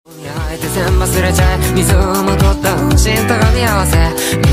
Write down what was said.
焼いて全忘れちゃえ水をまとった心と噛み合わせ